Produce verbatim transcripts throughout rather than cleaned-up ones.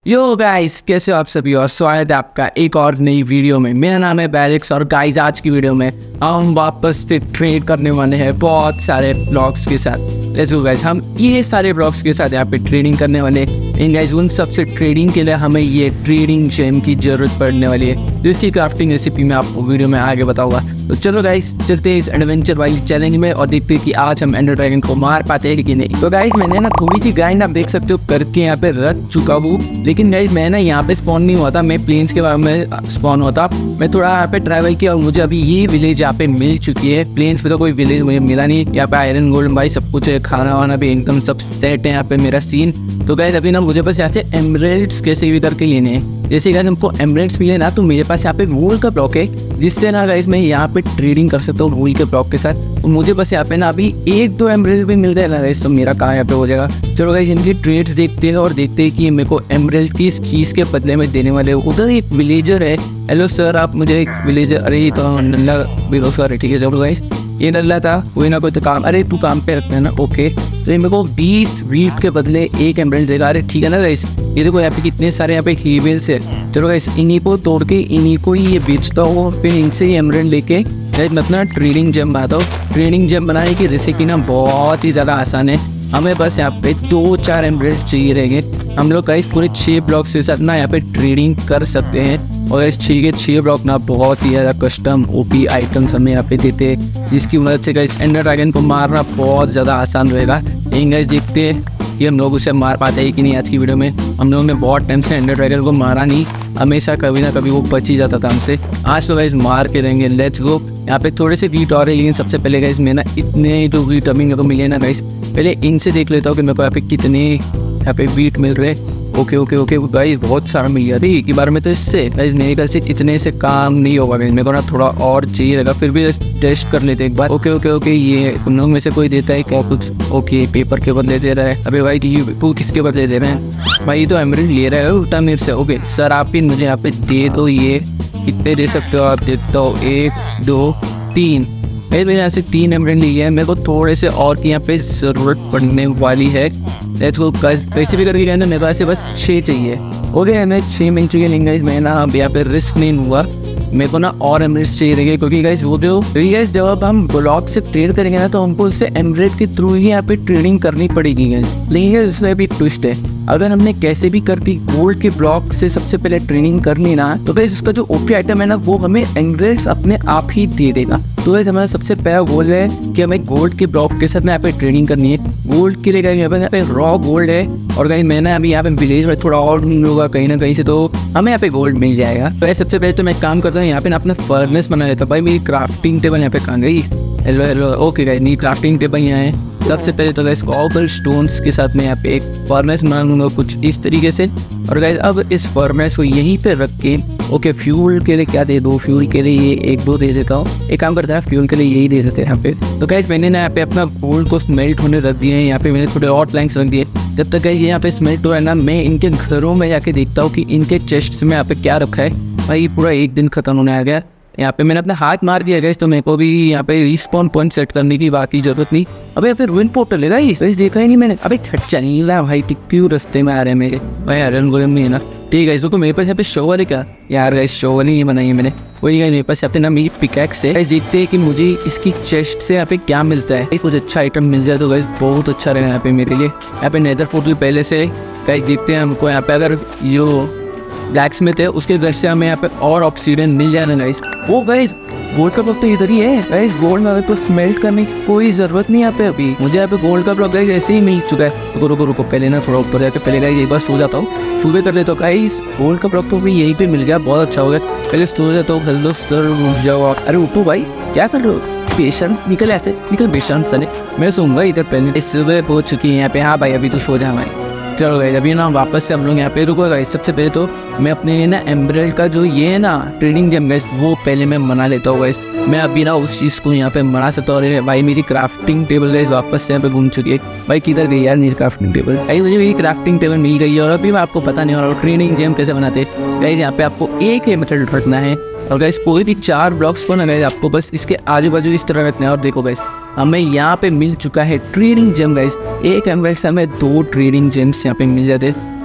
Yo guys, कैसे हो आप सभी और स्वागत है आपका एक और नई वीडियो में। मेरा नाम है बैरिक्स और गाइस आज की वीडियो में हम वापस से ट्रेड करने वाले हैं बहुत सारे ब्लॉक्स के साथ। लेट्स गो गाइस, हम ये सारे ब्लॉक्स के साथ यहाँ पे ट्रेडिंग करने वाले हैं। गाइस उन सबसे ट्रेडिंग के लिए हमें ये ट्रेडिंग जेम की जरूरत पड़ने वाली है, जिसकी क्राफ्टिंग रेसिपी मैं आपको वीडियो में आगे बताऊंगा। तो चलो गाइस चलते हैं इस एडवेंचर वाली चैलेंज में और देखते हैं कि आज हम एंडर ड्रैगन को मार पाते हैं कि नहीं। तो गाइस मैंने ना थोड़ी सी ग्राइंड आप देख सकते हो करके यहाँ पे रख चुका हूँ, लेकिन गाइस मैं ना यहाँ पे स्पॉन नहीं हुआ था, मैं प्लेन्स के बारे में स्पॉन होता। मैं थोड़ा यहाँ पे ट्रैवल किया और मुझे अभी ये विलेज यहाँ पे मिल चुकी है। प्लेन्स पे तो कोई विलेज मुझे मिला नहीं। यहाँ पे आयरन गोल्ड भाई सब कुछ है, खाना वाना भी इनकम सब सेट है यहाँ पे मेरा सीन। तो गाइस अभी ना मुझे बस यहाँ से एमरेल्ड्स कैसे भी करके लेने हैं। जैसे गाइस हमको एमरेल्ड्स मिले ना, तो मेरे पास यहाँ पे वूल का ब्लॉक है, जिससे ना गाइस मैं यहाँ पे ट्रेडिंग कर सकता हूँ वूल के ब्लॉक के साथ। तो मुझे बस यहाँ पे ना अभी एक दो एमरेल्ड भी मिल जाए ना गाइस, तो मेरा काम यहाँ पे हो जाएगा। चलो गाइस इनकी ट्रेड्स देखते हैं और देखते हैं कि मेरे को एमरेल्ड किस चीज़ के बदले में देने वाले। उधर एक विलेजर है। हेलो सर, आप मुझे एक विलेजर, अरे ये तो नल्ला बेरोजगार है। ठीक है चलो गाइस, ये नल्ला था, कोई ना कोई तो काम, अरे तू काम पे रखना है ना, ओके। तो ये मेरे को बीस वीट के बदले एक एमरेल्ड देगा। अरे ठीक है ना गाइस, ये देखो यहाँ पे कितने सारे यहाँ पे हीवेल्स है। चलो गाइस इन्हीं को तोड़ के इन्हीं को ही ये बेचता हूँ, फिर इनसे ही एमरेल्ड लेके मैं अपना ट्रेडिंग जेम बनाता हूँ। ट्रेडिंग जेम बनाने की रेसिपी ना बहुत ही ज़्यादा आसान है। हमें बस यहाँ पे दो चार एमरेल्ड चाहिए रहेंगे। हम लोग गाइस पूरे छः ब्लॉक्स के साथ ना यहाँ पे ट्रेडिंग कर सकते हैं। और इस छः के छः ब्लॉक ना बहुत ही ज़्यादा कस्टम ओपी आइटम्स हमें यहाँ पे देते हैं, जिसकी मदद से गाइस एंडर ड्रैगन को मारना बहुत ज़्यादा आसान रहेगा। लेकिन गाइस देखते हैं कि हम लोग उसे मार पाते हैं कि नहीं। आज की वीडियो में हम लोगों ने बहुत टाइम से एंडर ड्रैगन को मारा नहीं, हमेशा कभी ना कभी वो बच ही जाता था हमसे। आज तो गाइस मार के रहेंगे, लेट्स गो। यहाँ पे थोड़े से वीट और है, लेकिन सबसे पहले गाइस मैं ना इतने तो वीट अभी मेरे को मिले ना गाइस, पहले इनसे देख लेता हूँ कि मेरे को यहाँ पे कितने यहाँ पे वीट मिल रहे। ओके ओके ओके गाइस बहुत सारा मिल गया। अरे एक ही बार में तो इससे गाइस मेरे ख्याल से इतने से काम नहीं होगा गाइस, मेरे को ना थोड़ा और चाहिए रहेगा, फिर भी टेस्ट कर लेते एक बार। ओके ओके ओके ये तुम लोग में से कोई देता है क्या कुछ? ओके पेपर के बदले दे रहा है। अबे भाई तू किसके बदले दे रहे हैं भाई? तो एमरेल्ड ले रहा है उल्टा मेरे से। ओके सर आप ही मुझे यहाँ पे दे दो, ये कितने दे सकते हो आप? देता हो एक दो तीन। मैंने यहाँ से तीन एमरेल्ड लिए हैं, मेरे को थोड़े से और की यहाँ पे ज़रूरत पड़ने वाली है। लेट्स गो कैसे भी करके कहना, मेरे पास बस छः चाहिए। हो गया मैं छः मिल चुके हैं गाइस। मैं ना अब यहाँ पे रिस्क नहीं हुआ, मेरे को ना और एमरेल्ड्स चाहिए रहेंगे, क्योंकि गाइस वो जो गाइस जब हम ब्लॉक से ट्रेड करेंगे ना, तो हमको उससे एमरेल्ड के थ्रू ही यहाँ पे ट्रेडिंग करनी पड़ेगी गाइस। लेकिन इसमें भी ट्विस्ट है, अगर हमने कैसे भी करके गोल्ड के ब्लॉक से सबसे पहले ट्रेनिंग कर ली ना, तो गाइस उसका जो ओपी आइटम है ना, वो हमें एमरेल्ड्स अपने आप ही दे देगा। तो गाइस हमारा सबसे पहला गोल है कि हमें गोल्ड के ब्लॉक के साथ में यहाँ पे ट्रेनिंग करनी है। गोल्ड के लिए गाइस यहाँ पे रॉ गोल्ड है, और गाइस मैंने अभी यहाँ पे विलेज में थोड़ा और नहीं होगा कहीं ना कहीं से, तो हमें यहाँ पे गोल्ड मिल जाएगा। तो गाइस सबसे पहले तो मैं काम करता हूँ, यहाँ पे ना अपना फर्नेस बना लेता हूँ। भाई मेरी क्राफ्टिंग टेबल यहाँ पे कहाँ गई? हेलो हेलो ओके गाइस, मेरी क्राफ्टिंग टेबल यहाँ है। सबसे पहले तो गाइस कॉबल स्टोन्स के साथ मैं यहाँ पे एक फर्नेस बना लूँगा कुछ इस तरीके से। और गाइस अब इस फर्नेस को यहीं पे रख के, ओके फ्यूल के लिए क्या दे दो? फ्यूल के लिए ये एक दो दे देता हूँ। एक काम करता है फ्यूल के लिए यही दे देते हैं यहाँ पे। तो गाइस मैंने ना यहाँ पे अपना गोल्ड को स्मेल्ट होने रख दिए हैं। यहाँ पे मैंने थोड़े और प्लैंक्स रख दिए। जब तक गाइस यहाँ पे स्मेल्ट हो रहा है ना, मैं इनके घरों में जाके देखता हूँ कि इनके चेस्ट में यहाँ पे क्या रखा है। भाई पूरा एक दिन खत्म होने आ गया। यहाँ पे मैंने अपना हाथ मार दिया गाइस, तो मेरे को भी यहाँ पे रिस्पॉन पॉइंट सेट करने की बाकी जरूरत नहीं। अबे फिर विन पोर्टल है गाइस, देखा ही नहीं मैंने। अबे चल भाई क्यों रास्ते में आ रहे हैं मेरे भाई? आयरन गोलेम नहीं है ना? ठीक है इसको तो मेरे पास यहाँ पे शोवर है क्या यार? गाइस शोवर नहीं बनाई है मैंने, वही गाइस मेरे पास यहाँ पे ना मेरी पिकैक्स है। गाइस देखते हैं कि मुझे इसकी चेस्ट से यहाँ पे क्या मिलता है। कुछ अच्छा आइटम मिल जाए तो गाइस बहुत अच्छा रहेगा यहाँ पे मेरे लिए। यहाँ पे नेदर पोर्टल पहले से गाइस देखते हैं हमको यहाँ पे अगर यो ब्लैक स्मिथ है उसके घर से हमें यहाँ पे और ऑब्सीडियन मिल जाए ना गाइस। वो गाइस गोल्ड का ब्लॉक तो इधर ही है गाइस। गोल्ड में तो स्मेल्ट करने की कोई जरूरत नहीं यहाँ पे अभी। मुझे यहाँ पे गोल्ड का ब्लॉक गाइस ऐसे ही मिल चुका है। रुको रुको रुको पहले ना थोड़ा ऊपर जाके पहले गाइस एक बार सो जाता हूँ, सुबह कर लेता हूँ गाइस। गोल्ड का ब्लॉक तो भी यहीं पे मिल गया, बहुत अच्छा हो गया। पहले सो जाता हूँ, हेलो सर उठ जाओ। अरे उठो भाई, क्या कर रहे हो? पेशेंट निकल ऐसे निकल पेशेंट चले, मैं सोऊंगा इधर पहले। सुबह पहुँच चुकी है यहाँ पे। हाँ भाई अभी तो सो जा भाई। चलो गाइस अभी ना वापस से हम लोग यहाँ पे रुको गाइस। सबसे पहले तो मैं अपने ना एमरेल्ड का जो ये है ना ट्रेडिंग जेम गाइस, वो पहले मैं बना लेता हूँ गाइस। मैं अभी ना उस चीज़ को यहाँ पे बना सकता हूँ। और भाई मेरी क्राफ्टिंग टेबल गाइस वापस से यहाँ पे घूम चुकी है। भाई किधर गई यार मेरी क्राफ्टिंग टेबल? भाई मुझे मेरी क्राफ्टिंग टेबल मिल गई है, और अभी मैं आपको पता नहीं हो रहा ट्रेडिंग जेम कैसे बनाते हैं गाइस। यहाँ पे आपको एक ही मेथड रखना है, और गाइस कोई भी चार ब्लॉक्स को ना गाइस आपको बस इसके आजू बाजू इस तरह रखना है। और देखो गाइस हमें यहाँ पे मिल चुका है ट्रेडिंग जेम गाइस। एक एमरेल्ड से हमें दो ट्रेडिंग जेम्स यहाँ पे मिल जाते हैं।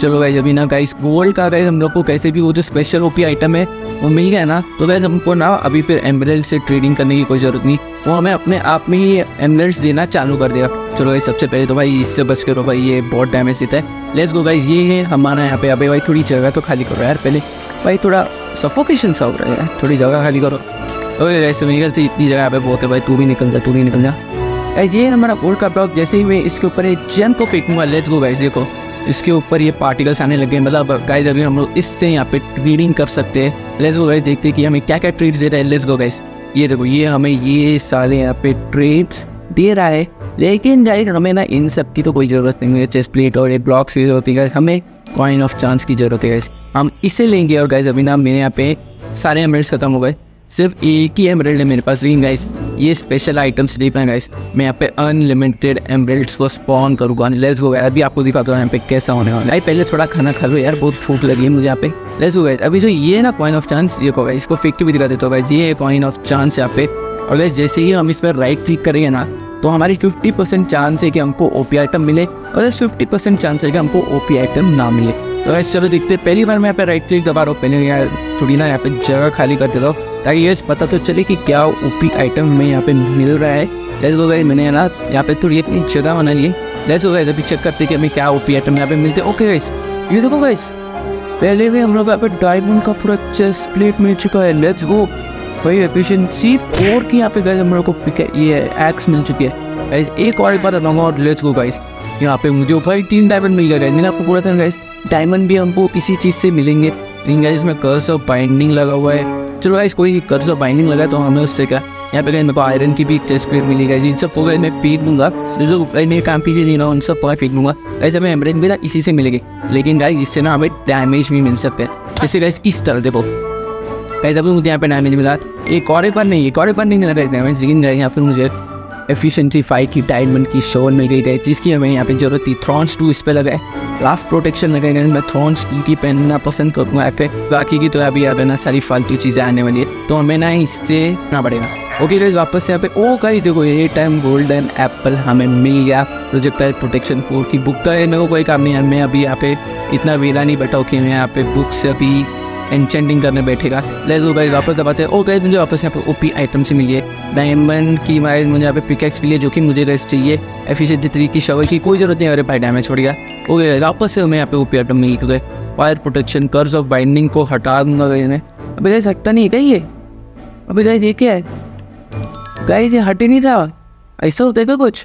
चलो गाइस अभी ना गाइस गोल्ड का गाइस हम लोग को कैसे भी वो जो स्पेशल ओपी आइटम है वो मिल गया ना, तो गाइस हमको ना अभी फिर एमरल्ड से ट्रेडिंग करने की कोई ज़रूरत नहीं, वो हमें अपने आप में ही एमरल्ड्स देना चालू कर देगा। चलो गाइस सबसे पहले तो भाई इससे बच करो भाई, ये बहुत डैमेज देता है। लेट्स गो गाइस, ये है हमारा यहाँ पे। अबे भाई थोड़ी जगह तो खाली करो यार पहले भाई, थोड़ा सफोकेशन सा हो रहा है यार, थोड़ी जगह खाली करो। ओके गाइस मेरे से इतनी जगह पे बहुत है भाई, तू भी निकल जा तू भी निकल जा गाइस। ये हमारा गोल्ड का ब्लॉक, जैसे ही मैं इसके ऊपर एक जेम को फेंकूंगा, लेट्स गो गाइस देखो इसके ऊपर ये पार्टिकल्स आने लगे। मतलब गाइस अभी हम लोग इससे यहाँ पे ट्रेडिंग कर सकते हैं। लेट्स गो गाइस देखते हैं कि हमें क्या क्या ट्रेड्स दे रहा है। लेट्स गो गाइस, ये देखो ये हमें ये सारे यहाँ पे ट्रेड्स दे रहा है, लेकिन गाइस हमें ना इन सब की तो कोई ज़रूरत नहीं है। चेस्ट प्लेट और एक ब्लॉक की जरूरत है, हमें कॉइन ऑफ चांस की ज़रूरत है गाइस, हम इसे लेंगे। और गाइस अभी ना मेरे यहाँ पे सारे एमरल्ड्स खत्म हो गए, सिर्फ एक ही एमरल्ड है मेरे पास। लेकिन गाइस ये स्पेशल आइटम्स देख पाए गाइस, मैं यहाँ पे अनलिमिटेड एमरल्ड्स को स्पॉन करूँगा। लेट्स गो गाइस, अभी आपको दिखाता हूँ यहाँ पे कैसा होने वाला है। पहले थोड़ा खाना खा लो यार, बहुत भूख लगी है मुझे यहाँ पे। लेट्स गो गाइस, अभी जो ये ना कॉइन ऑफ चांस, ये को गाइस इसको फेंक के भी दिखा देता हूँ गाइस, ये है कॉइन ऑफ चांस यहाँ पे। और गाइस जैसे ही हम इस पर राइट क्लिक करेंगे ना, तो हमारी फिफ्टी परसेंट चांस है कि हमको ओपी आइटम मिले, और फिफ्टी परसेंट चांस है कि हमको ओपी आइटम ना मिले। तो गाइस चलो देखते हैं। पहली बार मैं यहाँ पे राइट क्लिक दबा रहा हूँ, पहले यार थोड़ी ना यहाँ पे जगह खाली कर देता हूँ ताकि ये पता तो चले कि क्या ओपी आइटम में यहाँ पे मिल रहा है। लेट्स गो गाइस, मैंने ना यहाँ पे थोड़ी इतनी जगह बना ली है। लेट्स गो गाइस, अभी चेक करते हैं कि हमें क्या ओपी आइटम यहाँ पे मिलते हैं। ओके गाइस ये देखो गाइस, पहले भी हम लोग यहाँ पे डायमंड का पूरा चेस्ट प्लेट मिल चुका है। लेट्स गो भाई, एफिशिएंसी फोर की यहाँ पे गाइस हम लोग को पिक ये एक्स मिल चुकी है गाइस। एक और एक बार बताऊंगा। और लेट्स गो गाइस, यहाँ पे मुझे भाई तीन डायमंड मिल गया गाइस। मैंने आपको पूरा था गाइस, डायमंड भी हमको किसी चीज़ से मिलेंगे। लेकिन गाइस इसमें कर्स ऑफ बाइंडिंग लगा हुआ है। चलो गाइस कोई कर्स ऑफ बाइंडिंग लगा तो हमें उससे क्या, यहाँ पे गाइस मेरे को आयरन की भी चेस्ट प्लेट मिली गाइस। इन सब को गाइस मैं फेंक दूंगा, जो मेरे काम पीछे नहीं ना उन सब को फेंक दूंगा गाइस। हमें एमरल्ड भी ना इसी से मिलेगी, लेकिन गाइस इससे ना हमें डैमेज भी मिल सकते हैं। जैसे गाइस इस तरह देखो गाइस, अभी मुझे यहाँ पे डैमेज मिला। एक और एक बार नहीं एक और एक बार नहीं मिला डैमेज, लेकिन यहाँ पे मुझे एफिशिएंसी फाइव की डायमंड की शोल मिल गई है, जिसकी हमें यहाँ पे जरूरत थी। थ्रॉन्स टू इस पे लगा है, लास्ट प्रोटेक्शन लगा है। मैं थ्रॉन्स टू की पहनना पसंद करूँगा यहाँ पे, बाकी की तो अभी यहाँ पे ना सारी फालतू चीज़ें आने वाली है, तो हमें ना इससे ना पड़ेगा। ओके गाइस वापस यहाँ पे ओ गाइस देखो ये टाइम गोल्डन एप्पल हमें मिल गया। प्रोजेक्टाइल प्रोटेक्शन फोर की बुक का है, मेरे को कोई काम नहीं है। मैं अभी यहाँ पे इतना वेला नहीं बैठा कि मैं यहाँ पे बुक से अभी एन्चेंटिंग करने बैठेगा। लेट्स गो गाइस, वापस दबाते हैं। ओ गाइस मुझे वापस यहाँ पे ओपी आइटम से मिली है, डायमंड की माइज मुझे यहाँ पे पिकैक्स मिली है, जो कि मुझे गाइस चाहिए। एफिशिएंसी थ्री की शवल की कोई जरूरत नहीं है, अरे भाई डैमेज छोड़ गया। ओके वापस से हमें यहाँ पे ओपी आइटम मिल गए। Fire protection, curse of binding को हटा दूंगा गाइस ने। अभी गाइस हटता नहीं है क्या ये? अभी गाइस ये क्या है गाइस, ये हट ही नहीं रहा, ऐसा होता है क्या कुछ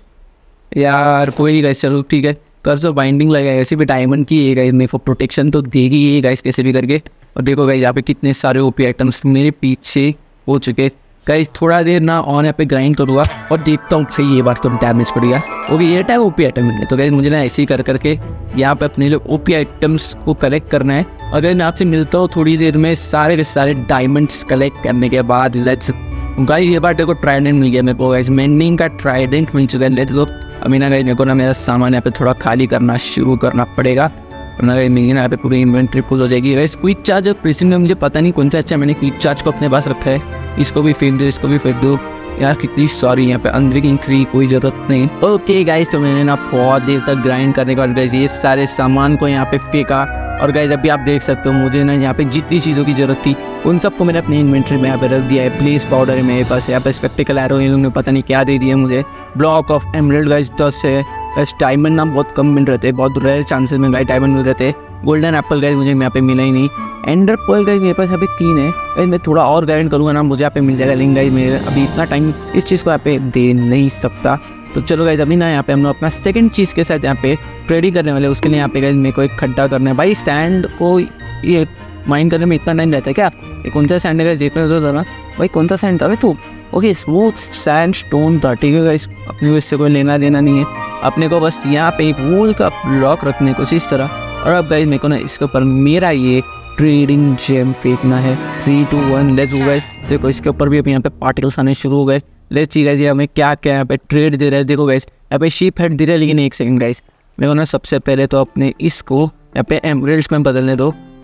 यार? कोई नहीं गाइस, चलो ठीक है। कर्स ऑफ बाइंडिंग लगा है, ऐसे भी डायमंड की है गाइस, मेरे को प्रोटेक्शन तो देगी ये गाइस कैसे भी करके। और देखो गाइस यहाँ पे कितने सारे ओपी आइटम्स मेरे पीछे हो चुके गाइस। थोड़ा देर ना ऑन यहाँ पे ग्राइंड करूँगा और देखता हूँ भाई ये बार तो डैमेज पड़ेगा। ओके ये टाइम ओपी आइटम मिले, तो गाइस मुझे ना ऐसे ही कर करके यहाँ पे अपने लिए ओपी आइटम्स को कलेक्ट करना है। अगर मैं आपसे मिलता हूँ थोड़ी देर में सारे के सारे डायमंड्स कलेक्ट करने के बाद। लेट्स गाइस ये बार देखो ट्राइडेंट मिल गया मेरे को गाइस, मेंडिंग का ट्राइडेंट मिल चुका है। Let's go. अभी ना गाइस मेरे को ना मेरा सामान यहाँ पे थोड़ा खाली करना शुरू करना पड़ेगा, वरना मेरी ना यहाँ पे पूरी इन्वेंट्री फुल हो जाएगी। गाइस क्विक चार्ज प्रेसिंग में मुझे पता नहीं कौन सा अच्छा, मैंने क्विक चार्ज को अपने पास रखा है। इसको भी फेंक दो, इसको भी फेंक दो यार, कितनी सॉरी यहाँ पे अनब्रेकिंग थ्री कोई जरूरत नहीं। ओके गाइस तो मैंने ना बहुत देर तक ग्राइंड करने के बाद गाइस ये सारे सामान को यहाँ पे फेंका। और गाइस अभी आप देख सकते हो मुझे ना यहाँ पे जितनी चीज़ों की जरूरत थी उन सबको मैंने अपनी इन्वेंट्री में यहाँ पे रख दिया है। प्लेस पाउडर है मेरे पास, यहाँ पे स्पेक्टिकल एरो इन्होंने पता नहीं क्या दे दिया मुझे। ब्लॉक ऑफ एमरल्ड गाइस दस है। गाइस डायमंड ना बहुत कम मिल रहे थे, बहुत रेयर चांसेस में गाइस डायमंड मिल रहे थे। गोल्डन एप्पल गाइस मुझे यहाँ पे मिला ही नहीं। एंडर पर्ल गाइस मेरे पास अभी तीन है, गाइस मैं थोड़ा और ग्राइंड करूँगा ना मुझे यहाँ पे मिल जाएगा। लेकिन गाइस मेरे अभी इतना टाइम इस चीज़ को यहाँ पे दे नहीं सकता। तो चलो गाइस अभी ना यहाँ पे हम लोग अपना सेकंड चीज़ के साथ यहाँ पे ट्रेडिंग करने वाले। उसके लिए यहाँ पे गाइस मेरे को एक खड्डा करना है। भाई स्टैंड को ये माइंड करने में इतना टाइम रहता है क्या? ये कौन सा सैंड है गाइस, देखने दो ना भाई कौन सा सैंड था भाई तू? ओके स्मूथ सैंड स्टोन था, ठीक है गाइस, अपने को इससे कोई लेना देना नहीं है। अपने को बस यहाँ पे एक वूल का ब्लॉक रखने को इस तरह। और अब गाइस मेरे को ना इसके ऊपर मेरा ये ट्रेडिंग जेम फेंकना है। Three two one let's go guys. देखो इसके ऊपर भी अभी यहाँ पे पार्टिकल्स आने शुरू हो गए। लेट्स सी गाइस ये हमें क्या क्या यहाँ पे ट्रेड दे रहा है। देखो गाइस यहाँ पे शीप हेड दे रहा है, लेकिन एक सेकंड गाइस मेरे को ना सबसे पहले तो अपने इसको यहाँ पे एमरल्ड्स में बदलने दो।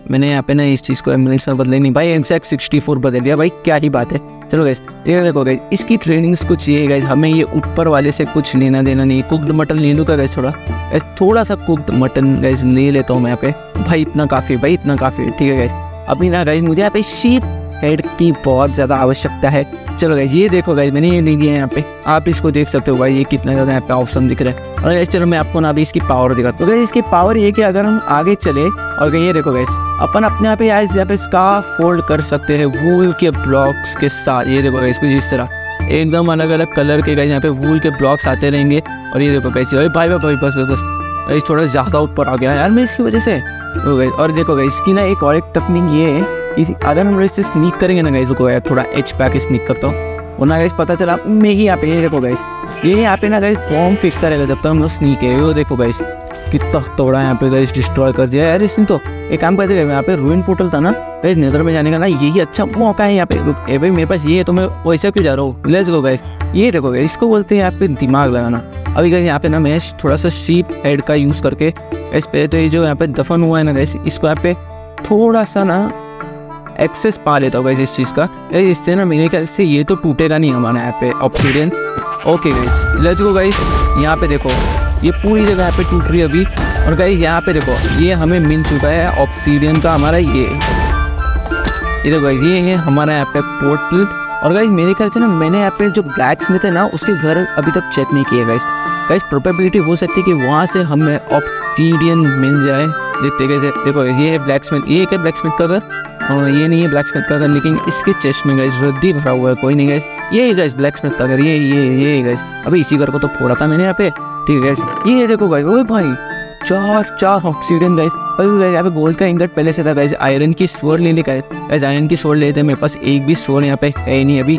मैंने यहाँ पे ना इस चीज़ को एम्बुलेंस में बदले नहीं भाई, एग्जैक्ट सिक्सटी फोर बदल दिया भाई, क्या ही बात है। चलो गाइस ये देखो गाइस, इसकी ट्रेनिंग्स कुछ ये गाइस, हमें ये ऊपर वाले से कुछ लेना देना नहीं। कुकड मटन ले लूँ का गाइस, थोड़ा गाइस थोड़ा सा कुकड मटन गाइस ले लेता हूँ मैं यहाँ पे भाई, इतना काफ़ी भाई, इतना काफ़ी ठीक है गाइस। अभी ना गाइस मुझे यहाँ पे शीप हेड की बहुत ज़्यादा आवश्यकता है। चलो गाइस ये देखो गाइस, मैंने ये ले लिया है यहाँ पे, आप इसको देख सकते हो भाई, ये कितना ज़्यादा यहाँ पे ऑप्शन दिख रहा है। और गाइस चलो मैं आपको ना अभी इसकी पावर दिखाता हूँ। तो गाइस इसकी पावर ये कि अगर हम आगे चले और ये देखो गाइस, अपन अपने यहाँ पे यहाँ पे स्कार्फ फोल्ड कर सकते हैं वूल के ब्लॉक्स के साथ। ये देखो गाइस कुछ इस तरह एकदम अलग अलग कलर के गाइस यहाँ पे वूल के ब्लॉक्स आते रहेंगे। और ये देखो गाइस भाई भाई भाई बस बस गाइस थोड़ा ज़्यादा ऊपर आ गया यार मैं इसकी वजह से। तो गाइस और देखो गाइस इसकी ना एक और एक टेक्निक ये है, अगर हम इससे स्नीक करेंगे ना गाइस, रुको यार थोड़ा एच पैक स्नीक करता हूँ, वो ना गाइस पता चला मैं ही यहाँ पे, ये देखो गाइस ये यहाँ पे ना गाइस फॉर्म फेंकता रहेगा जब तक हम लोग स्नीक है। वो देखो गाइस कितना तोड़ा यहाँ पे गाइस डिस्ट्रॉय कर दिया यार इसने। तो एक काम करते हैं, यहाँ पे रूइन पोर्टल था ना गाइस, नेदर में जाने का ना यही अच्छा मौका है यहाँ पे। रुक ए भाई मेरे पास ये है तो मैं वैसा क्यों जा रहा हूँ, लेट्स गो गाइस। ये देखो गाइस इसको बोलते हैं यहाँ पे दिमाग लगाना। अभी गाइस यहाँ पे ना मैं थोड़ा सा शीप हेड का यूज़ करके इस पे, तो ये जो यहाँ पे दफन हुआ है ना गाइस, इसको यहाँ पे थोड़ा सा ना एक्सेस पा लेता हूँ गाइस इस चीज़ का। इससे ना मेरे ख्याल से ये तो टूटेगा नहीं हमारा यहाँ पे obsidian. Okay guys let's go guys, यहाँ पे देखो ये पूरी जगह यहाँ पे टूट रही है अभी। और गाइस यहाँ पे देखो ये हमें मिल चुका है ऑब्सीडियन का हमारा, ये ये देखो गाइस ये है हमारा यहाँ पे पोर्टल। और गाइस मेरे ख्याल से ना मैंने यहाँ पे जो ब्लैक स्मिथ है ना उसके घर अभी तक चेक नहीं किए गाइस। गाइस प्रोबेबिलिटी हो सकती है कि वहाँ से हमें ऑब्सीडियन मिल जाए। देखते कैसे, देखो ये है ब्लैक स्मिथ, ये है ब्लैक स्मिथ का घर, और ये नहीं है ब्लैक स्मिथ का घर, लेकिन इसके चेस्ट में गाइस रद्दी भरा हुआ है, कोई नहीं गाइस। ये है गाइस ब्लैक स्मिथ का घर, ये ये ये गाइस। अभी इसी घर को तो फोड़ा था मैंने यहाँ पे, ठीक है गाइस। ये देखो गाइस, ओए भाई चार चार ऑब्सीडियन गाइस। अभी गाइस यहाँ पे गोल्ड का इंगट पहले से था गाइस। आयरन की स्वॉर्ड लेने का गाइस, आयरन की स्वॉर्ड लेते हैं, मेरे पास एक भी स्वॉर्ड यहाँ पे है नहीं अभी।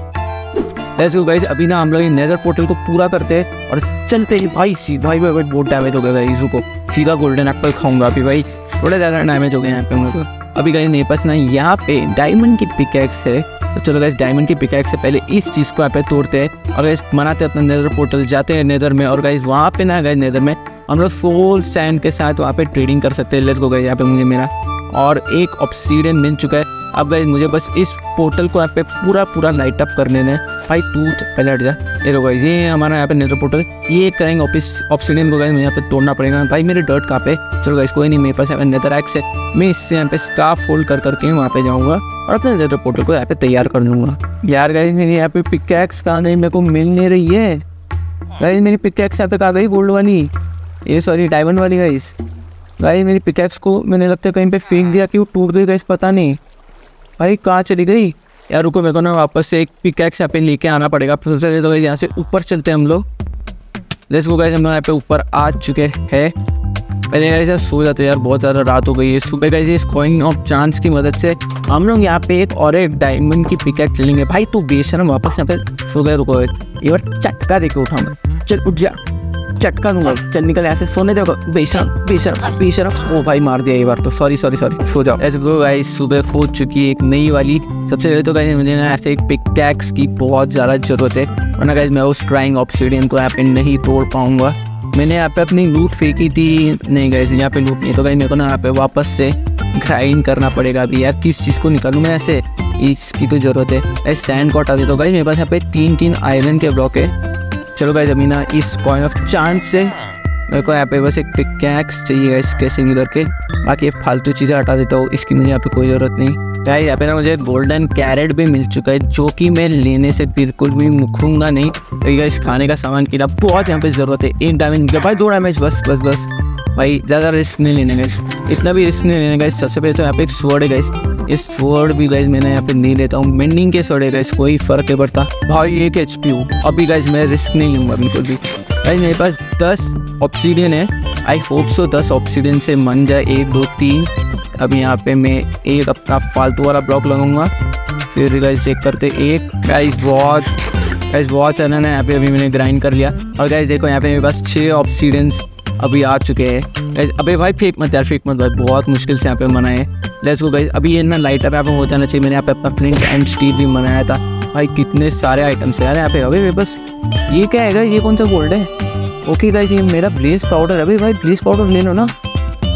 लेट्स गो गाइस, अभी ना हम लोग नेदर पोर्टल को पूरा करते हैं और चलते हैं भाई। सी भाई भाई बहुत डैमेज हो गया गाइस, को सीधा गोल्डन एप्पल खाऊंगा अभी भाई, थोड़ा ज़्यादा डैमेज हो गया यहाँ पे मेरे को। अभी गाइस मेरे पास ना यहाँ पे डायमंड की पिकैक्स है, तो चलो गाइस डायमंड की पिकैक्स से पहले इस चीज़ को यहाँ पे तोड़ते हैं और गाइस बनाते हैं अपना नेदर पोर्टल, जाते हैं नेदर में। और गाइस वहाँ पे ना गाइस नेदर में हम लोग फुल सैंड के साथ वहाँ पे ट्रेडिंग कर सकते हैं। लेट्स गो गाइस, यहाँ पे मुझे मेरा और एक ऑब्सीडियन मिल चुका है। अब गाइस मुझे बस इस पोर्टल को यहाँ पे पूरा पूरा लाइट अप कर लेना है भाई। टूट पहले हट जा, ये लो गाइस ये हमारा यहाँ पे नेदर पोर्टल, ये करेंगे ऑफिस ऑब्सीडियन को गाइस मुझे यहाँ पे तोड़ना पड़ेगा भाई। मेरे डर्ट कहाँ पे, चलो गाइस कोई नहीं, मेरे पास यहाँ पे नेदर एक्स है, मैं इससे यहाँ पे स्कार्फ फोल्ड कर करके वहाँ पे जाऊँगा और अपने नेदर पोर्टल को यहाँ पे तैयार कर दूँगा। यार गाइस मेरी यहाँ पे पिकैक्स कहाँ गई, मेरे को मिल नहीं रही है गाइस। मेरी पिकैक्स यहाँ पे कहाँ गई, गोल्ड वाली, ये सॉरी डायमंड वाली गाइस। गाइस मेरी पिकैक्स को मैंने लगता है कहीं पे फेंक दिया कि वो टूट गई गाइस, पता नहीं भाई कहाँ चली गई यार। रुको मेरे को ना वापस से एक पिकैक्स यहाँ पे लेके आना पड़ेगा। फिर से तो यहाँ से ऊपर चलते हैं हम लोग। लेट्स गो गाइस, हम लोग यहाँ पे ऊपर आ चुके हैं। पहले गाइस यार सो जाते यार, बहुत ज़्यादा रात हो गई है। सुबह गाइस इस कॉइन ऑफ चांस की मदद से हम लोग यहाँ पे एक और एक डायमंड की पिकैक्स चलेंगे भाई। तू बेशरम वापस यहाँ पे सो गए, रुको एक बार चटका देके उठा मैं, चल उठ जा, चटका दूंगा, चल निकल ऐसे, सोने देखो बेशरम बेशरम बेशरम। ओ भाई मार दिया ये बार तो, सॉरी सॉरी सॉरी, सो जाओ। लेट्स गो गाइस, सुबह हो चुकी है एक नई वाली। सबसे पहले तो गाइस मुझे ना ऐसे एक पिकैक्स की बहुत ज़्यादा ज़रूरत है, वरना गाइस मैं उस ट्राइंग ऑब्सीडियन को यहाँ पे नहीं तोड़ पाऊंगा। मैंने यहाँ पे अपनी लूट फेंकी थी, नहीं गाइस यहाँ पे लूट नहीं, तो गाइस मेरे को ना यहाँ पे वापस से ग्राइंड करना पड़ेगा अभी। यार किस चीज़ को निकालूँ मैं ऐसे, इसकी तो ज़रूरत है। ऐसे सैंड को हटा देता हूँ गाइस, मेरे पास यहाँ पे तीन तीन आयरन के ब्लॉक है। चलो गाइस अभी ना इस कॉइन ऑफ चांस से मेरे को यहाँ पे बस एक पिकैक्स चाहिए गाइस, कैसे नहीं करके, बाकी ये फालतू चीज़ें हटा देता हूँ, इसकी मुझे यहाँ पे कोई ज़रूरत नहीं। गाइस यहाँ पे ना मुझे गोल्डन कैरेट भी मिल चुका है, जो कि मैं लेने से बिल्कुल भी मुखरूंगा नहीं। तो गाइस खाने का सामान की ना बहुत यहाँ पे ज़रूरत है। एक डैमेज भाई, दो डैमेज बस बस बस भाई, ज़्यादा रिस्क नहीं लेने गाइस, इतना भी रिस्क नहीं लेने गाइस। सबसे पहले तो यहाँ पे एक स्वॉर्ड है गाइस, इस स्वॉर्ड भी गाइस मैंने यहाँ पे नहीं लेता हूँ, मेंडिंग के स्वॉर्ड है गाइस, कोई फर्क नहीं पड़ता भाई। एक एच पी हूँ अभी गाइस, मैं रिस्क नहीं लूँगा बिल्कुल भी। गाइस मेरे पास दस ऑब्सीडियन है, आई होप सो दस ऑब्सीडियन से मन जाए, एक दो तीन। अभी यहाँ पे मैं एक अपना फालतू वाला ब्लॉक लगाऊंगा, फिर गाइस चेक करते एक। गाइस बहुत गाइस बहुत सारा ना यहाँ पे अभी मैंने ग्राइंड कर लिया। और गाइस देखो यहाँ पे मेरे पास छः ऑब्सीडियंस अभी आ चुके हैं गाइस। अबे भाई फेंक मत यार, फेंक मत भाई, बहुत मुश्किल से यहाँ पे बनाए। लेट्स गो गाइस, अभी ये ना लाइटर यहाँ पे हो जाना चाहिए। मैंने यहाँ पे अपना फ्लिंट एंड स्टील भी बनाया था भाई। कितने सारे आइटम्स है यार यहाँ पे। अबे मेरे पास ये क्या है, ये कौन सा गोल्ड है। ओके गाइस ये मेरा ब्लेज पाउडर, अभी भाई ब्लेज पाउडर ले लो ना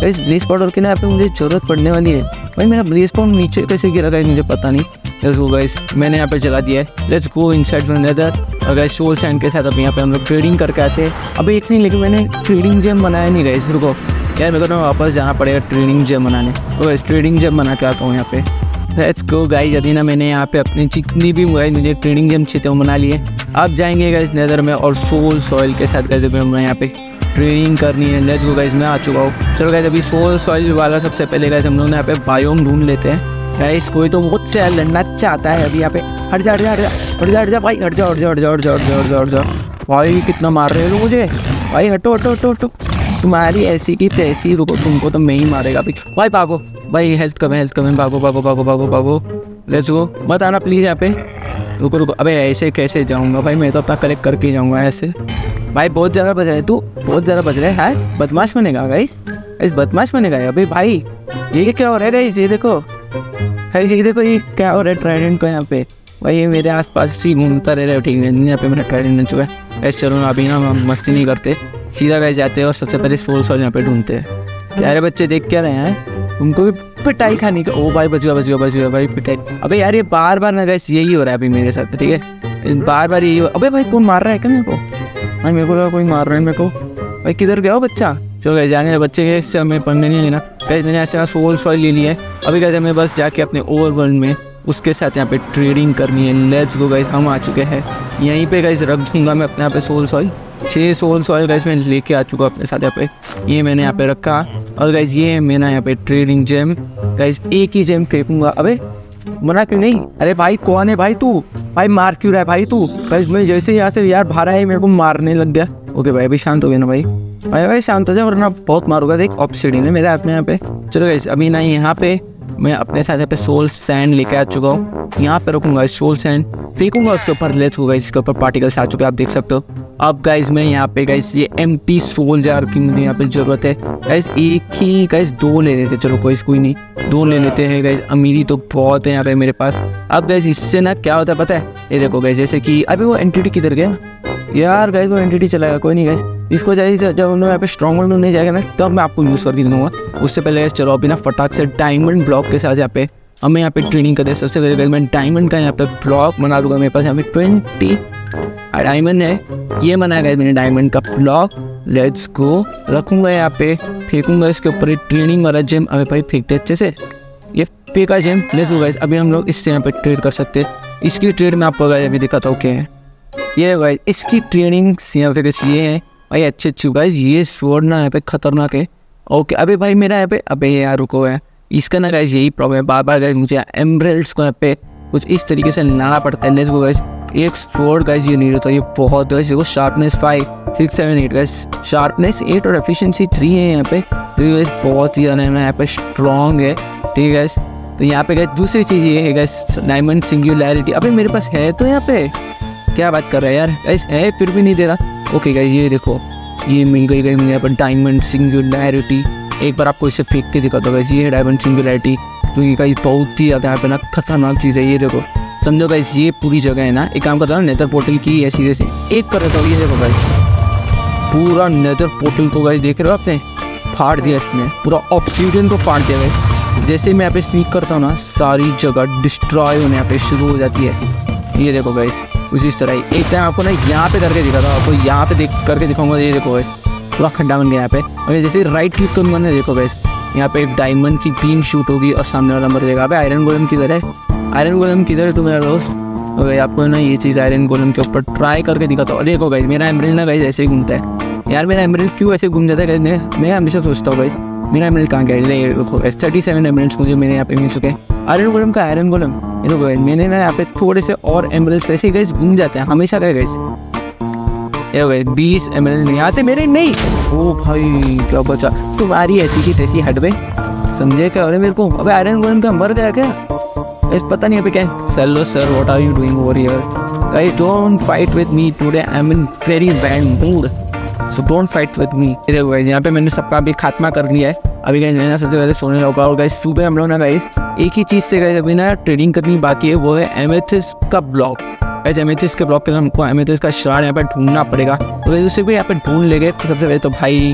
गाइस ब्लेज पाउडर की ना यहाँ पे मुझे ज़रूरत पड़ने वाली है। भाई मेरा ब्लेज पाउडर नीचे कैसे गिरा गाइस मुझे पता नहीं। लेट्स गो गाइस, मैंने यहाँ पे चला दिया है। Let's go inside the nether. और गाइस सोल सैंड के साथ अब यहाँ पे हम लोग ट्रेडिंग करके आते हैं। अभी एक नहीं, लेकिन मैंने ट्रेडिंग जेम बनाया नहीं गाइस। रुको यार, मेरे को ना वापस जाना पड़ेगा ट्रेडिंग जेम बनाने। तो गाइस ट्रेडिंग जेम बना के आता हूँ यहाँ पे। लेट्स गो गाइस, अभी ना मैंने यहाँ पे अपनी जितनी भी मुझे ट्रेडिंग जेम चाहिए वो बना लिए। अब जाएंगे गाइस नेदर में और सोल सॉइल के साथ गाइस अभी हमें यहाँ पे ट्रेनिंग करनी है। लेट्स गो गाइस, मैं आ चुका हूँ। चलो गाइस, अभी सोल सॉइल वाला सबसे पहले गाइस हम लोग यहाँ पे बायोम ढूंढ लेते हैं। गाइस कोई तो मुझसे लड़ना चाहता है अभी यहाँ पे। हट जा हट जा हट जा हट जा हट जा भाई, हट जा हट जा हट जा हट जा हट जा हट जा हट जा भाई, कितना मार रहे हो मुझे भाई। हटो हटो हटो हटो, तुम्हारी ऐसी की तैसी, रुको तुमको तो मैं ही मारेगा अभी भाई। भागो भाई, हेल्थ कम है हेल्थ कम है, भागो भागो भागो भागो भागो। लेट्स गो, मत आना प्लीज़ यहाँ पे। रुको रुको, अबे ऐसे कैसे जाऊँगा भाई, मैं तो अपना कलेक्ट करके जाऊँगा ऐसे। भाई बहुत ज़्यादा बज रहा है तू, बहुत ज़्यादा बज रहा है। है बदमाश बनेगा गाइस, इस बदमाश बनेगा अभी भाई। ये क्या हो रहा है गाइस, ये देखो गाइस, ये देखो ये क्या हो रहा है ट्राइडेंट को यहाँ पे। भाई ये मेरे आसपास ही घूमता रह रहा है। ठीक है, यहाँ पे मेरा ट्राइडेंट बन चुका है। गाइस चलो ना, अभी ना हम मस्ती नहीं करते, सीधा गाइस जाते हैं और सबसे पहले सोल सॉइल यहाँ पे ढूंढते हैं। प्यारे बच्चे देख क्या रहे हैं, तुमको भी पिटाई खाने का। ओ भाई बच गया बच गया बच गया भाई, पिटाई। अबे यार ये बार बार ना गाइस यही हो रहा है अभी मेरे साथ। ठीक है, बार बार यही हो। अबे भाई कौन मार रहा है क्या मेरे को? भाई मेरे को कोई मार रहा है मेरे को। भाई किधर गया हो बच्चा? चलो गाइस जाने बच्चे के, इससे हमें पढ़ने नहीं लेना। गाइस मैंने ऐसे सोल सॉइल ले लिया है। अभी गाइस हमें बस जाके अपने ओवर वर्ल्ड में उसके साथ यहाँ पे ट्रेडिंग करनी है। लेट्स गो गाइस, हम आ चुके हैं यहीं पे गाइस। रख दूंगा मैं अपने यहाँ पे सोल सॉइल। छः सोल सॉइल गाइस मैं लेके आ चुका अपने साथ यहाँ पे। ये मैंने यहाँ पे रखा और गाइस ये मेरा यहाँ पे ट्रेडिंग जेम। गाइस एक ही जेम फेंकूंगा। अबे मना क्यों नहीं? अरे भाई कौन है भाई तू? भाई मार क्यों रहा है भाई तू? गाइस मैं जैसे यहाँ से यार बाहर आया मेरे को मारने लग गया। ओके भाई अभी शांत हो गया ना भाई। भाई भाई शांत हो जाए वरना बहुत मारूंगा। देख ऑब्सिडियन है मेरा अपने यहाँ पे। चलो गाइस अभी ना यहाँ पे मैं अपने साथ यहाँ पे सोल सैंड लेके आ चुका हूँ। यहाँ पे रखूंगा सोल सैंड, फेंकूंगा उसके ऊपर। लेट्स गो गाइस, इसके ऊपर पार्टिकल्स आ चुके हैं आप देख सकते हो। अब गाइस मैं यहाँ पे गाइस ये एम्प्टी सोल जार की मुझे यहाँ पे जरूरत है। गाइस एक ही गाइस दो ले लेते, चलो कोई कोई नहीं, दो ले लेते हैं गाइस। अमीरी तो बहुत है यहाँ पे मेरे पास। अब गाइस इससे ना क्या होता है पता है? ये देखो गाइस, जैसे कि अभी वो एंटिटी किधर गया यार? गाइस वो एंटिटी चलाएगा, कोई नहीं गाइस। इसको जाइए जब हम लोग यहाँ पे स्ट्रॉन्ग वर्ल्ड नहीं जाएगा ना तब मैं आपको यूज़ करके दूंगा। उससे पहले गाइस चलो अभी ना फटाक से डायमंड ब्लॉक के साथ यहाँ पे हमें यहाँ पे ट्रेनिंग करते हैं। सबसे पहले गाइस मैं डायमंड का यहाँ पे ब्लॉक बना लूँगा। मेरे पास यहाँ पे ट्वेंटी डायमंड है, ये बनाया गाइस मैंने डायमंड का ब्लॉक। लेट्स गो, रखूँगा यहाँ पे, फेंकूंगा इसके ऊपर ये ट्रेनिंग वाला जेम। अबे भाई फेंकते अच्छे से, ये फेंका जेम। लेट्स गो गाइस, अभी हम लोग इससे यहाँ पे ट्रेड कर सकते हैं। इसकी ट्रेड में आपको गाइस अभी दिखाता हूँ क्या है। ये गाइस इसकी ट्रेनिंग यहाँ पे गाइस ये है भाई, अच्छे अच्छे गाइस। ये स्वॉर्ड ना यहाँ पे खतरनाक है। ओके अबे भाई मेरा यहाँ पे, अबे यार रुको है, इसका ना गाइस यही प्रॉब्लम है, बार बार गाइस मुझे एमरल्ड्स को यहाँ पे कुछ इस तरीके से लाना पड़ता है। लेट्स गो गाइस, एक स्वॉर्ड गाइस ये नहीं रहता, ये बहुत गाइस। देखो sharpness five six seven eight guys, sharpness eight और एफिशिएंसी थ्री है यहाँ पे। तो गाइस बहुत ही ज़्यादा यहाँ पे स्ट्रॉन्ग है। ठीक है गाइस, तो यहाँ पे गाइस दूसरी चीज़ ये है गाइस डायमंड सिंगुलैरिटी। अबे मेरे पास है तो यहाँ पे, क्या बात कर रहा है यार? गाइस है फिर भी नहीं दे रहा। ओके गाइस ये देखो, ये मिल गई गई मुझे यहाँ पर डायमंड सिंगुलैरिटी। एक बार आपको इसे फेंक के दिखाता हूँ गाइस, ये है डायमंड सिंगुलैरिटी। तो ये गाइस बहुत ही ज़्यादा यहाँ पे ना खतरनाक चीज़ है। ये देखो समझो गाइस, ये पूरी जगह है ना, एक काम करता हूँ नेदर पोर्टल की ऐसी जैसे एक कर रहा था। ये देखो गाइस पूरा नेदर पोर्टल को गाइस देख रहे हो आपने, फाड़ दिया इसने, पूरा ऑब्सिडियन को फाड़ दिया गाइस। जैसे मैं यहाँ पे स्नीक करता हूँ ना, सारी जगह डिस्ट्रॉय होने यहाँ पे शुरू हो जाती है। ये देखो गाइस उसी तरह ही एक टाइम आपको ना यहाँ पे करके दिखाता हूँ, आपको यहाँ पे देख करके दिखाऊंगा। ये देखो गाइस पूरा खड्डा बन गया यहाँ पे। और जैसे राइट क्लिक करूँगा ना, देखो गाइस यहाँ पे एक डायमंड की बीम शूट होगी और सामने वाला मर जाएगा। अबे आयरन गोलम किधर है? आयरन गोलम किधर है तू मेरा दोस्त? ओके आपको ना ये चीज़ आयरन गोलम के ऊपर ट्राई करके दिखाता हूँ। देखो गाइस मेरा एमरल्ड ना गाइस ऐसे ही घूमता है यार। मेरा एमरल्ड क्यों ऐसे घूम जाता है? मैं हमेशा सोचता हूँ गाइस मेरा एमरल्ड कहाँ गया? देखो गाइस थर्टी सेवन एमरल्ड्स मुझे मेरे यहाँ पे मिल चुके हैं। आयरन गोलम का आयरन गोलम, ये देखो गाइस मैंने ना यहाँ पे थोड़े से और एमरल्ड्स ऐसे गाइस घूम जाते हैं हमेशा का गाइस। ये गाइस बीस एमरल्ड नहीं आते मेरे, नहीं। ओ भाई क्या बचा तुम्हारी ऐसी की तैसी हट बे, समझे क्या? अरे मेरे को अबे आयरन गोलम का मर गया क्या? गाइस पता नहीं अभी क्या। Hello sir what are you doing over here? Guys don't fight with me today, I am in very bad mood, so don't fight with me. देखो गाइस यहाँ पे मैंने सबका भी खात्मा कर लिया है। अभी गाइस मैंने सबसे पहले सोने लगा। और गाइस सुबह हम लोग ना गाइस एक ही चीज़ से गाइस अभी ना ट्रेडिंग करनी बाकी है, वो है एमेथिस्ट का ब्लॉक। गाइस एमेथिस्ट के ब्लॉक के लिए हमको एमेथिस्ट का श्राड यहाँ पे ढूंढना पड़ेगा। तो गाइस उसे भी यहाँ पे ढूंढ लेंगे। तो सबसे पहले तो भाई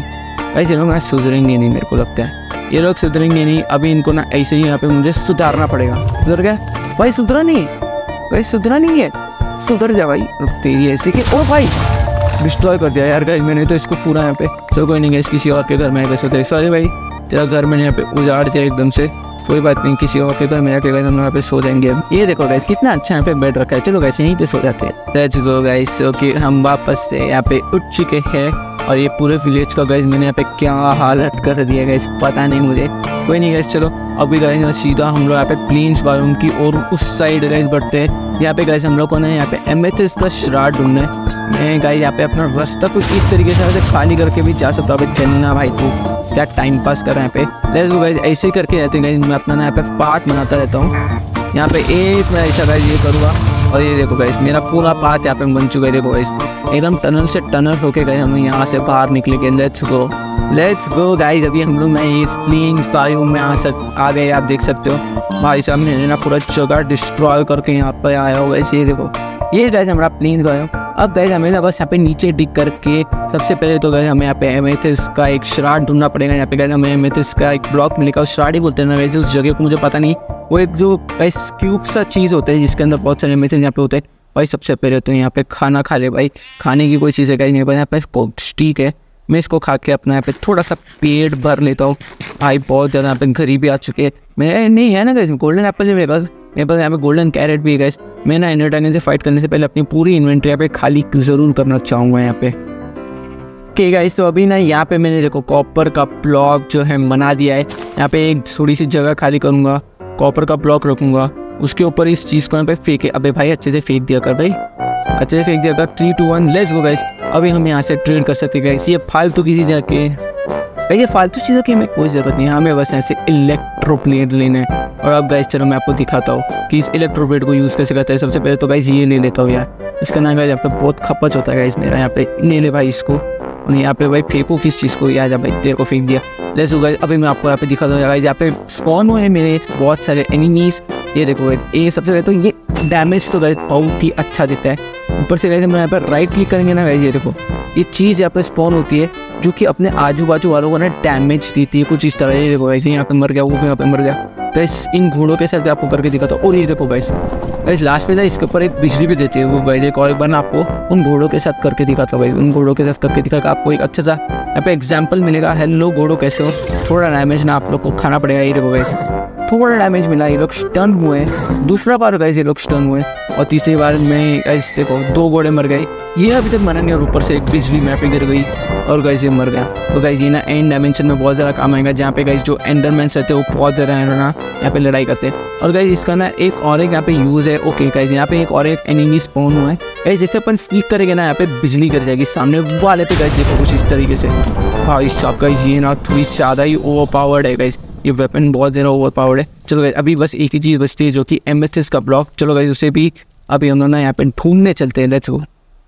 गाइस ये लोग ना सुधरेंगे नहीं, मेरे को लगता है ये लोग सुधरेंगे नहीं। अभी इनको ना ऐसे ही यहाँ पे मुझे सुधारना पड़ेगा। सुधर गया भाई? सुधरा नहीं भाई, सुधरा नहीं है, सुधर जा भाई। तेरी ऐसे कि ओ भाई डिस्ट्रॉय कर दिया यार गाइस मैंने तो इसको पूरा यहाँ पे। तो कोई नहीं गाइस, किसी और के घर में कैसे होता है। सॉरी भाई तेरा घर मैंने यहाँ पे उजाड़ दिया एकदम से, कोई बात नहीं, किसी और के घर में आके गाइस हम यहाँ पे सो जाएंगे। ये देखो गाइस कितना अच्छा यहाँ पे बेड रखा है। चलो गाइस यहीं पे सो जाते हैं। Let's go guys. ओके हम वापस से यहाँ पे उठ चुके हैं और ये पूरे विलेज का गाइस मैंने यहाँ पे क्या हालत कर दिया गाइस, पता नहीं मुझे। कोई नहीं गाइस, चलो अभी गाइस सीधा हम लोग यहाँ पे प्लेन्स बायोम की और उस साइड गाइस बढ़ते हैं। यहाँ पे गाइस हम लोग को ना यहाँ पे एमेथिस्ट का श्राड ढूंढना है। मैं गाइस यहाँ पे अपना रास्ता कुछ इस तरीके से खाली करके भी जा सकता हूँ। अभी चलना भाई तू क्या टाइम पास कर रहा है यहाँ पे। लेट्स गो गाइस, ऐसे ही करके रहते हैं गाइस। मैं अपना ना यहाँ पे पाथ बनाता रहता हूँ। यहाँ पे एक मैं ऐसा गाइस ये करूँगा और ये देखो गाइस मेरा पूरा पाथ यहाँ पे बन चुका है। देखो गाइस एकदम टनल से टनल होके गए हम यहाँ से बाहर निकलेंगे। Let's go let's go guys. अभी हम लोग ना इस प्लेन्स बायोम में आ सक आ गए, आप देख सकते हो। भाई साहब मैंने ना पूरा जगह डिस्ट्रॉय करके यहाँ पे आया हो गाइस। ये देखो ये गाइस हमारा प्लेन्स बायोम। अब गाइस हमें ना बस यहाँ पे नीचे डिग करके सबसे पहले तो गाइस हमें यहाँ पे एमेथिस्ट का एक श्राड ढूंढना पड़ेगा। यहाँ पे गाइस हमें एमेथिस्ट का एक ब्लॉक मिलेगा, उस श्राड ही बोलते हैं ना गाइस उस जगह को, मुझे पता नहीं। वो एक जो गाइस क्यूब सा चीज़ होता है जिसके अंदर बहुत सारे एमेथिस्ट यहाँ पे होते हैं। भाई सबसे पहले तो यहाँ पे खाना खा ले भाई, खाने की कोई चीज़ है गाइस मेरे पास यहाँ पे ठीक है। मैं इसको खा के अपना यहाँ पे थोड़ा सा पेट भर लेता हूँ। भाई बहुत ज़्यादा यहाँ पे गरीबी आ चुकी है। मेरे नहीं है ना गाइस गोल्डन एप्पल है मेरे पास, मेरे पास यहाँ पे गोल्डन कैरेट भी है गाइस। मैं ना एंडर से फाइट करने से पहले अपनी पूरी इन्वेंट्री यहाँ पे खाली ज़रूर करना चाहूँगा यहाँ पे। ओके गाइस तो अभी ना यहाँ पे मैंने देखो कॉपर का ब्लॉक जो है बना दिया है। यहाँ पे एक थोड़ी सी जगह खाली करूँगा, कॉपर का ब्लॉक रखूँगा, उसके ऊपर इस चीज़ को यहाँ पे फेंके। अबे भाई अच्छे से फेंक दिया कर भाई, अच्छे से फेंक दिया कर। Three two one let's go guys. अभी हम यहाँ से ट्रेड कर सकते हैं गाइस। ये फालतू की चीज़ें के भाई, ये फालतू चीज़ों की हमें कोई ज़रूरत नहीं है, हमें बस ऐसे इलेक्ट्रोप्लेट लेना है। और अब गाइस चलो मैं आपको दिखाता हूँ कि इस इलेक्ट्रोप्लेट को यूज़ कैसे करते हैं। सबसे पहले तो गाइस ये ले लेता हूँ यार, इसका नाम गाइस यहाँ पे बहुत खपच होता है गाइस मेरा। यहाँ पे ले ले भाई इसको, और यहाँ पे भाई फेंको किस चीज़ को, यहाँ जा भाई तेरे को फेंक दिया। Let's go guys. अभी मैं आपको यहाँ पे दिखाता हूँ गाइस, यहाँ पे स्पॉन हुए हैं मेरे बहुत सारे एनिमीज। ये देखो गाइस, ये सबसे पहले तो ये डैमेज तो गाइस बहुत ही अच्छा देता है। ऊपर से गाइस हम यहाँ पर राइट क्लिक करेंगे ना गाइस, ये देखो ये चीज़ यहाँ पे स्पॉन होती है जो कि अपने आजू बाजू वालों को ना डैमेज देती है कुछ इस तरह। ये देखो गाइस यहाँ पे मर गया, वो भी यहाँ पे मर गया। गाइस इन घोड़ों के साथ आपको करके दिखाता हूँ। और ये देखो गाइस गाइस लास्ट में ना इसके ऊपर एक बिजली भी देती है वो गाइस। एक और एक बार ना आपको उन घोड़ों के साथ करके दिखाता हूँ गाइस, उन घोड़ों के साथ करके दिखाकर आपको एक अच्छा सा यहाँ पे एग्जाम्पल मिलेगा। हेलो घोड़ों कैसे हो, थोड़ा डैमेज ना आप लोग को खाना पड़ेगा। ये देखो गाइस थोड़ा डैमेज मिला, ये लोग स्टन हुए हैं। दूसरा बार गाइस ये लोग स्टन हुए, और तीसरी बार में गाइस देखो दो घोड़े मर गए, ये अभी तक मरा नहीं, और ऊपर से एक बिजली मैप पे गिर गई और गाइस ये मर गया। तो गाइस ये ना एंड डायमेंशन में बहुत ज़्यादा काम आएगा, जहाँ पे गाइस जो एंडरमैन्स रहते हैं वो बहुत ज़्यादा है ना यहाँ पे लड़ाई करते हैं। और गाइस इसका ना एक और एक यहाँ पे यूज़ है। ओके गाइस यहाँ पे एक और एक एनिमी स्पॉन हुआ है गाइस, जैसे अपन क्लिक करेंगे ना यहाँ पे बिजली गिर जाएगी सामने वाले पे गाइस। देखो कुछ इस तरीके से। भाई साहब गाइस ये ना थोड़ी ज़्यादा ही ओवर पावर्ड है गाइस, ये वेपन बहुत ज़्यादा ओवर पावर्ड है। चलो गाइस अभी बस एक ही चीज़ बचती है जो कि एमेथिस्ट का ब्लॉक। चलो गाइस उसे भी अभी हम लोग ना यहाँ पे ढूंढने चलते हैं। Let's go.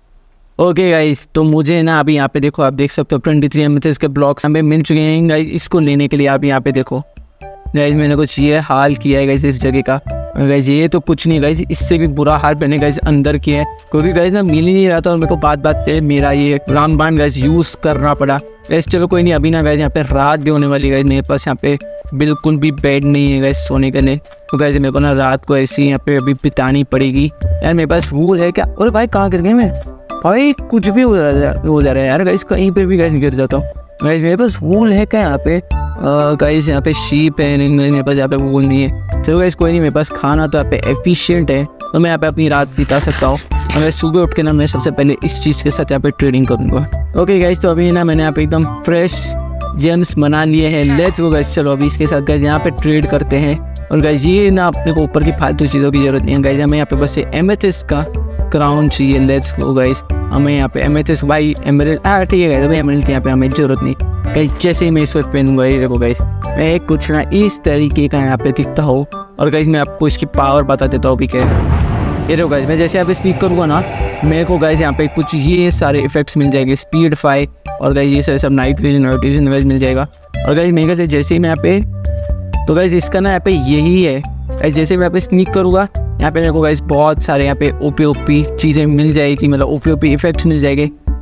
ओके गाइस तो मुझे ना अभी यहाँ पे देखो, आप देख सकते हो ट्वेंटी थ्री एमेथिस्ट के ब्लॉक्स हमें मिल चुके हैं गाइस। इसको लेने के लिए आप यहाँ पे देखो गाइस मैंने कुछ ये हाल किया है गाइस इस जगह का। गाइस ये तो कुछ नहीं गाइस, इससे भी बुरा हाल मैंने गाइस अंदर किया है, क्योंकि गाइस ना मिल ही नहीं रहा था और मेरे को बात बात पे मेरा ये रामबाण गाइस यूज़ करना पड़ा गाइस। चलो कोई नहीं, अभी ना गाइस यहाँ पे रात भी होने वाली गाइस, मेरे पास यहाँ पे बिल्कुल भी बेड नहीं है गाइस सोने के लिए। तो गाइस मेरे को ना रात को ऐसी यहाँ पे अभी बितानी पड़ेगी यार। मेरे पास वूल है क्या? और भाई कहाँ गिर गए मैं? भाई कुछ भी हो जा रहा है यार गाइस, कहीं पे भी गाइस गिर जाता हूँ गाइस। मेरे पास वूल है क्या यहाँ पे? गाइस यहाँ पे शीप है, नहीं मेरे पास यहाँ पे वूल नहीं है। चलो गाइस कोई नहीं, मेरे पास खाना तो यहाँ पे एफिशिएंट है, तो मैं यहाँ पे अपनी रात बिता सकता हूँ। और सुबह उठ के ना मैं सबसे पहले इस चीज़ के साथ यहाँ पे ट्रेडिंग करूँगा। ओके गाइस तो अभी ना मैंने यहाँ पे एकदम फ्रेश जेम्स बना लिए हैं। Let's go guys. चलो अभी इसके साथ गाइस यहाँ पे ट्रेड करते हैं। और गाइस ये ना अपने को ऊपर की फालतू चीज़ों की जरूरत नहीं है गाइस, हमें यहाँ पे बस एमेथिस्ट का क्राउन चाहिए। Let's go guys. हमें यहाँ पे एमेथिस्ट भाई एमराल्ड, हाँ ठीक है गाइस, अभी एमराल्ड की यहाँ पे हमें जरूरत नहीं गाइस। जैसे ही मैं इसको पहनूंगा ये देखो गाइस मैं कुछ ना इस तरीके का यहाँ पे दिखता हूँ। और गाइस मैं आपको इसकी पावर बता देता हूँ भी क्या है। ये देखो गाइस मैं जैसे यहाँ पे स्पीक करूँगा ना, मेरे को गाइस यहाँ पे कुछ ये सारे इफेक्ट्स मिल जाएंगे, स्पीड फाइव और गाइस ये सारे सब night vision night vision guys मिल जाएगा। और गाइस मेरे से जैसे ही मैं यहाँ पे, तो गाइस इसका ना यहाँ पे यही है गाइस, जैसे मैं यहाँ पे स्नीक करूँगा यहाँ पे मेरे को गाइस बहुत सारे यहाँ पे ओपी ओपी चीज़ें मिल जाएगी, मतलब ओपी ओपी इफेक्ट्स मिल जाएंगे।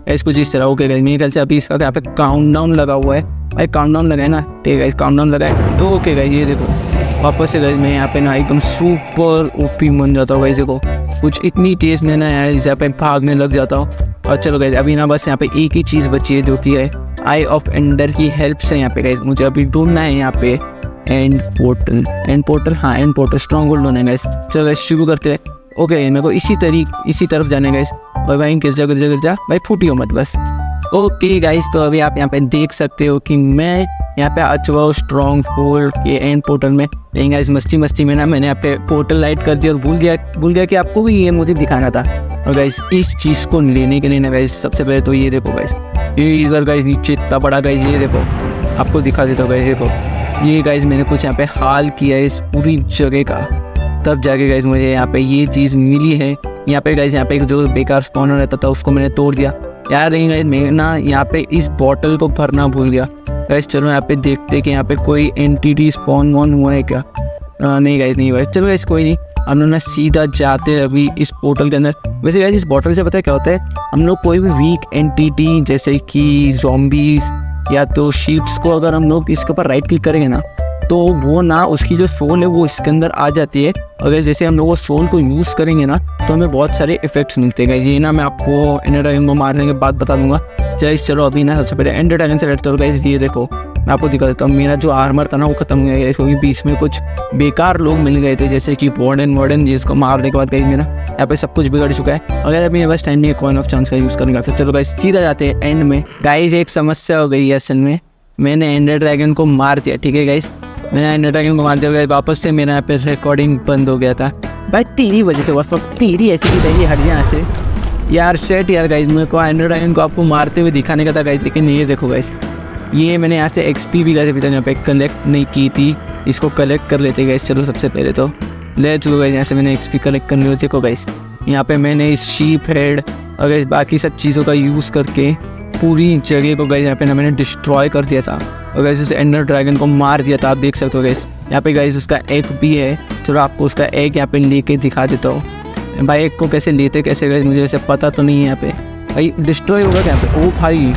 गाइस कुछ इस तरह। ओके गाइस मेरे ख्याल से अभी इसका यहाँ पे काउंटडाउन लगा हुआ है भाई, काउंटडाउन लगा है ना, ठीक है गाइस काउंटडाउन लगा है। तो ओके गाइस ये देखो वापस से गाइस मैं यहाँ पे ना एकदम सुपर ओपी बन जाता हूँ गाइस। देखो कुछ इतनी तेज में ना यार यहाँ पे भागने लग जाता हूँ। और चलो गाइस अभी ना बस यहाँ पे एक ही चीज़ बची है जो कि है आई ऑफ एंडर की हेल्प से यहाँ पे गाइस मुझे अभी ढूंढना है यहाँ पे एंड पोर्टल। एंड पोर्टल हाँ एंड पोर्टल स्ट्रॉन्ग होल्ड होना है गाइस। चलो गाइस शुरू करते हैं। ओके मेरे को इसी तरीक इसी तरफ जाने गाइस। और भाई गिर जा गिर जा गिर जा भाई, फूटियो मत बस। ओके गाइस तो अभी आप यहाँ पे देख सकते हो कि मैं यहाँ पे आ चुका हूँ स्ट्रॉन्ग होल्ड के एंड पोर्टल में। लेकिन गाइस मस्ती मस्ती में ना मैंने यहाँ पे पोर्टल लाइट कर दिया और भूल गया भूल गया कि आपको भी ये मुझे दिखाना था। और गाइस इस चीज़ को लेने के लिए ना गाइस सबसे पहले तो ये देखो गाइस, ये इधर गाइस नीचे इतना बड़ा गाइस, ये देखो आपको दिखा देता हूँ गाइस। देखो ये गाइस मैंने कुछ यहाँ पे हाल किया है इस पूरी जगह का, तब जाके गाइस मुझे यहाँ पे ये चीज़ मिली है। यहाँ पे गाइस यहाँ पे जो बेकार स्पॉनर रहता था उसको मैंने तोड़ दिया यार। नहीं गाइस मैं ना यहाँ पे इस बॉटल को भरना भूल गया गाइस। चलो यहाँ पे देखते कि यहाँ पे कोई एंटिटी स्पॉन वॉन हुआ है क्या। आ, नहीं गाइस नहीं हुआ। चलो गाइस कोई नहीं, हम लोग ना सीधा जाते हैं अभी इस पोर्टल के अंदर। वैसे गाइस इस बॉटल से पता है क्या होता है, हम लोग कोई भी वीक एंटिटी जैसे कि ज़ॉम्बीज़ या तो शीप्स को अगर हम लोग इसके ऊपर राइट क्लिक करेंगे ना तो वो ना उसकी जो सोल है वो इसके अंदर आ जाती है। अगर जैसे हम लोग वो सोल को यूज़ करेंगे ना तो हमें बहुत सारे इफेक्ट्स मिलते हैं। ये ना मैं आपको एंडर ड्रैगन को मारने के बाद बता दूंगा। चलिए चलो अभी ना सबसे पहले एंडर ड्रैगन से लड़ते हो गाइस। ये देखो मैं आपको दिखा देता हूँ, मेरा जो आर्मर था ना वो खत्म हो गया है क्योंकि बीच में कुछ बेकार लोग मिल गए थे जैसे कि वार्डन वार्डन जिसको मारने के बाद गाइस मेरा यहाँ पे सब कुछ बिगड़ चुका है। और अभी मेरे पास टाइम नहीं है कॉइन ऑफ चांस का यूज़ करने का। तो चलो गाइस सीधा जाते हैं एंड में। गाइस एक समस्या हो गई है असल में, मैंने एंडर ड्रैगन को मार दिया, ठीक है गाइस मैंने एंडर ड्रैगन को मार दिया गाइस। वापस से मेरा यहाँ पे रिकॉर्डिंग बंद हो गया था भाई तेरी वजह से। बस तेरी ऐसी की तैसी हट यहाँ से यार। सेट यार गाइस मेरे को एंडर ड्रैगन को आपको मारते हुए दिखाने का था गाइस, लेकिन ये देखो गाइस ये मैंने यहाँ से एक्सपी भी गाइस अभी तक यहाँ पे कलेक्ट नहीं की थी, इसको कलेक्ट कर लेते गाइस। चलो सबसे पहले तो ले चुका गाइस, यहाँ से मैंने एक्सपी कलेक्ट कर लिया। देखो गाइस यहाँ पे मैंने इस शीप हेड और गाइस बाकी सब चीज़ों का यूज़ करके पूरी जगह को गाइस यहाँ पे ना मैंने डिस्ट्रॉय कर दिया था और गाइस उस एंडर ड्रैगन को मार दिया था। आप देख सकते हो गाइस यहाँ पे गाइस उसका एग भी है। चलो आपको उसका एग यहाँ पे लेके दिखा देता हूँ। भाई एग को कैसे लेते कैसे गाइस मुझे वैसे पता तो नहीं है। यहाँ पे भाई डिस्ट्रॉय होगा क्या यहाँ पे। ओ भाई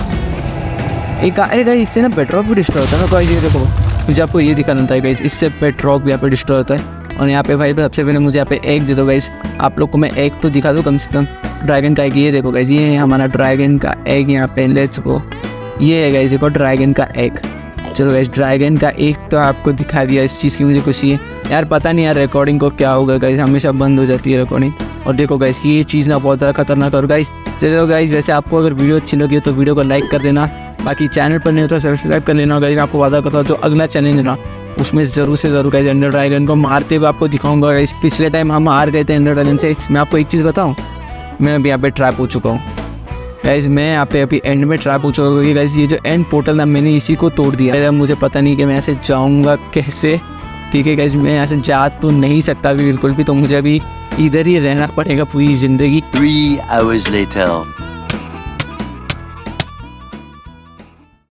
एक अरे गाइस इससे ना बेडरॉक भी डिस्ट्रॉय होता है ना गाइस। ये देखो मुझे आपको ये दिखाना था गाइस, इससे बेडरॉक भी यहाँ पे डिस्ट्रॉय होता है। और यहाँ पे भाई सबसे पहले मुझे यहाँ पे एग दे दो गाइस, आप लोग को मैं एग तो दिखा दूँ कम से कम ड्रैगन का एग। ये देखो गाइस ये है हमारा ड्रैगन का एग यहाँ पे, लेट्स गो। ये है गाइस देखो ड्रैगन का एग। चलो गाइस ड्रैगन का एग तो आपको दिखा दिया, इस चीज़ की मुझे खुशी है यार। पता नहीं यार रिकॉर्डिंग को क्या होगा गाइस, हमेशा बंद हो जाती है रिकॉर्डिंग। और देखो गाइस ये चीज़ ना बहुत ज़्यादा खतरनाक और गाइस। चलो गाइस वैसे आपको अगर वीडियो अच्छी लगी तो वीडियो को लाइक कर देना, बाकी चैनल पर नहीं हो तो सब्सक्राइब कर लेना। गाइस आपको वादा करता हूँ जो अगला चैलेंज है ना उसमें ज़रूर से ज़रूर गाइस एंडर ड्रैगन को मारते हुए आपको दिखाऊंगा गाइस। पिछले टाइम हम हार गए थे एंडर ड्रैगन से। मैं आपको एक चीज़ बताऊँ, मैं अभी यहाँ पे ट्रैप हो चुका हूँ गाइस। मैं यहाँ पे अभी एंड में ट्रैप हो चुका हूँ गाइस। ये जो एंड पोर्टल था मैंने इसी को तोड़ दिया। मुझे पता नहीं कि मैं ऐसे जाऊँगा कैसे, ठीक है गाइस मैं यहाँ से जा तो नहीं सकता अभी बिल्कुल भी, तो मुझे अभी इधर ही रहना पड़ेगा पूरी ज़िंदगी। Three hours later.